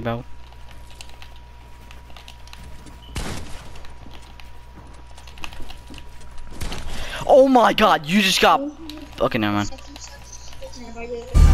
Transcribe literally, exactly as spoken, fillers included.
about. Oh my god, you just got. Okay, never mind.